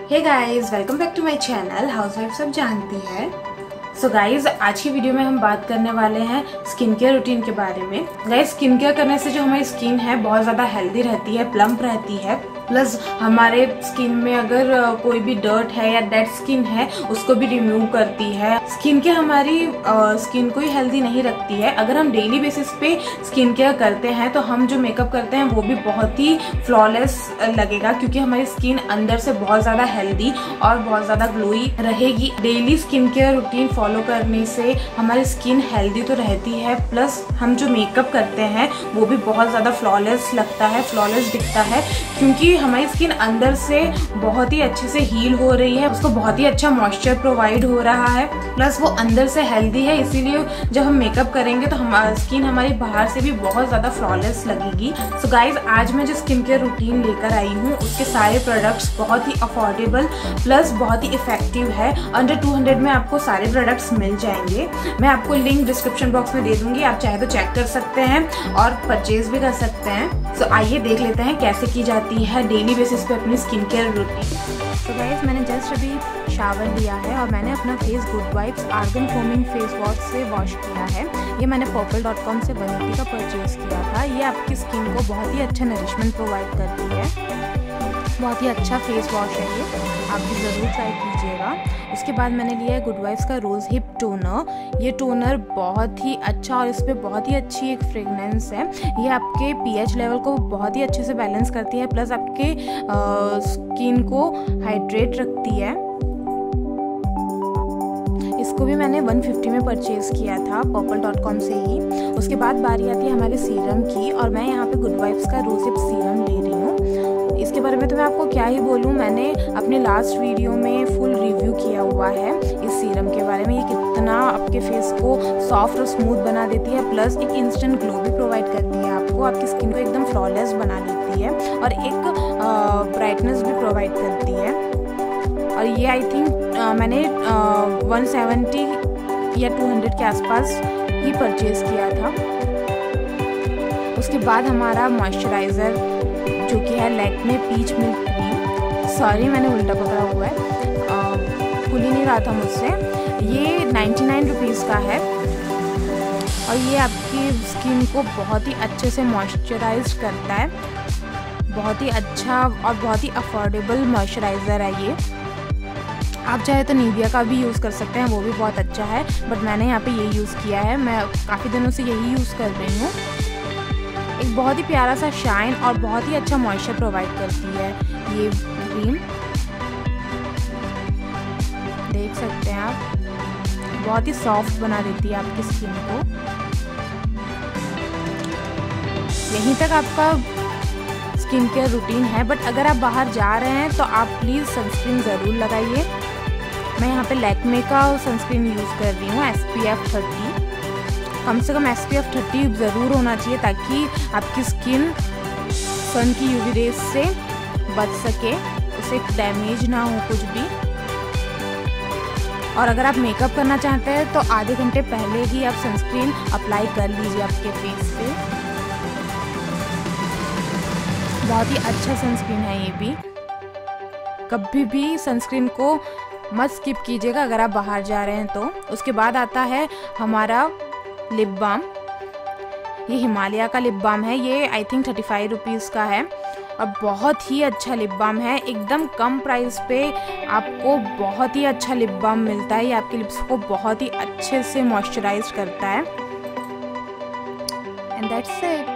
Hey guys, welcome back to my channel. Housewife सब जानती है। सो गाइज, आज की वीडियो में हम बात करने वाले हैं स्किन केयर रूटीन के बारे में। गाइज, स्किन केयर करने से जो हमारी स्किन है बहुत ज़्यादा हेल्दी रहती है, प्लम्प रहती है। प्लस हमारे स्किन में अगर कोई भी डर्ट है या डेड स्किन है उसको भी रिमूव करती है। स्किन केयर हमारी स्किन को ही हेल्दी नहीं रखती है। अगर हम डेली बेसिस पे स्किन केयर करते हैं तो हम जो मेकअप करते हैं वो भी बहुत ही फ्लॉलेस लगेगा, क्योंकि हमारी स्किन अंदर से बहुत ज़्यादा हेल्दी और बहुत ज़्यादा ग्लोई रहेगी। Daily skin care routine follow करने से हमारी स्किन हेल्दी तो रहती है, प्लस हम जो मेकअप करते हैं वो भी बहुत ज़्यादा फ्लॉलेस लगता है, फ्लॉलेस दिखता है, क्योंकि हमारी स्किन अंदर से बहुत ही अच्छे से हील हो रही है, उसको बहुत ही अच्छा मॉइस्चर प्रोवाइड हो रहा है, प्लस वो अंदर से हेल्दी है। इसीलिए जब हम मेकअप करेंगे तो स्किन हमारी बाहर से भी बहुत ज़्यादा फ्लॉलेस लगेगी। सो गाइज, आज मैं जो स्किन केयर रूटीन लेकर आई हूँ उसके सारे प्रोडक्ट्स बहुत ही अफोर्डेबल प्लस बहुत ही इफेक्टिव है। अंडर 200 में आपको सारे प्रोडक्ट्स मिल जाएंगे। मैं आपको लिंक डिस्क्रिप्शन बॉक्स में दे दूंगी, आप चाहे तो चेक कर सकते हैं और परचेज भी कर सकते हैं। सो आइए देख लेते हैं कैसे की जाती है डेली बेसिस पे अपनी स्किन केयर रूटीन। तो गाइस, मैंने जस्ट अभी शावर लिया है और मैंने अपना face good vibes argan foaming face wash से वॉश किया है। ये मैंने purple.com से 180 का परचेज किया था। ये आपकी स्किन को बहुत ही अच्छा नरिशमेंट प्रोवाइड करती है, बहुत ही अच्छा फेस वॉश है ये, आप भी ज़रूर ट्राई कीजिएगा। उसके बाद मैंने लिया है गुड वाइब्स का रोज़ हिप टोनर। ये टोनर बहुत ही अच्छा और इस पर बहुत ही अच्छी एक फ्रेगनेंस है। ये आपके pH लेवल को बहुत ही अच्छे से बैलेंस करती है, प्लस आपके स्किन को हाइड्रेट रखती है। इसको भी मैंने 150 में परचेज़ किया था purple.com से ही। उसके बाद बारी आती है हमारे सीरम की, और मैं यहाँ पे गुड वाइब्स का रोज़ हिप सीरम ले रही हूँ। इसके बारे में तो मैं आपको क्या ही बोलूँ, मैंने अपने लास्ट वीडियो में फुल रिव्यू किया हुआ है इस सीरम के बारे में। ये कितना आपके फेस को सॉफ्ट और स्मूथ बना देती है, प्लस एक इंस्टेंट ग्लो भी प्रोवाइड करती है आपको, आपकी स्किन को एकदम फ्लॉलेस बना देती है और एक ब्राइटनेस भी प्रोवाइड करती है। और ये आई थिंक मैंने 170 या 200 के आसपास ही परचेज़ किया था। उसके बाद हमारा मॉइस्चराइज़र जो कि है Lakme peach milk cream. Sorry, मैंने उल्टा पकड़ा हुआ है, खुल ही नहीं रहा था मुझसे। ये 99 रुपीज़ का है और ये आपकी स्किन को बहुत ही अच्छे से मॉइस्चराइज करता है। बहुत ही अच्छा और बहुत ही अफोर्डेबल मॉइस्चराइज़र है ये। आप चाहे तो निविया का भी यूज़ कर सकते हैं, वो भी बहुत अच्छा है, बट मैंने यहाँ पे ये यूज़ किया है। मैं काफ़ी दिनों से यही यूज़ कर रही हूँ। एक बहुत ही प्यारा सा शाइन और बहुत ही अच्छा मॉइस्चर प्रोवाइड करती है ये क्रीम, देख सकते हैं आप, बहुत ही सॉफ्ट बना देती है आपकी स्किन को। यहीं तक आपका स्किन केयर रूटीन है, बट अगर आप बाहर जा रहे हैं तो आप प्लीज़ सनस्क्रीन ज़रूर लगाइए। मैं यहाँ पे लैक्मे का सनस्क्रीन यूज़ कर रही हूँ, SPF 30। कम से कम SPF 30 ज़रूर होना चाहिए ताकि आपकी स्किन सन की UV रेज से बच सके, उसे डैमेज ना हो कुछ भी। और अगर आप मेकअप करना चाहते हैं तो आधे घंटे पहले ही आप सनस्क्रीन अप्लाई कर लीजिए आपके फेस पे। बहुत ही अच्छा सनस्क्रीन है ये भी। कभी भी सनस्क्रीन को मत स्किप कीजिएगा अगर आप बाहर जा रहे हैं तो। उसके बाद आता है हमारा लिप बाम। ये हिमालय का लिप बाम है। ये आई थिंक 35 रुपीज़ का है और बहुत ही अच्छा लिप बाम है। एकदम कम प्राइस पे आपको बहुत ही अच्छा लिप बाम मिलता है। ये आपके लिप्स को बहुत ही अच्छे से मॉइस्चराइज करता है। And that's it.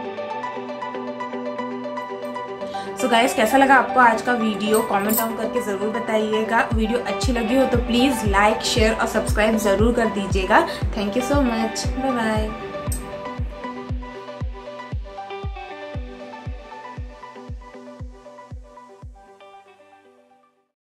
So guys, कैसा लगा आपको आज का वीडियो? कमेंट डाउन करके ज़रूर बताइएगा। वीडियो अच्छी लगी हो तो प्लीज़ लाइक, शेयर और सब्सक्राइब ज़रूर कर दीजिएगा। Thank you so much. Bye bye.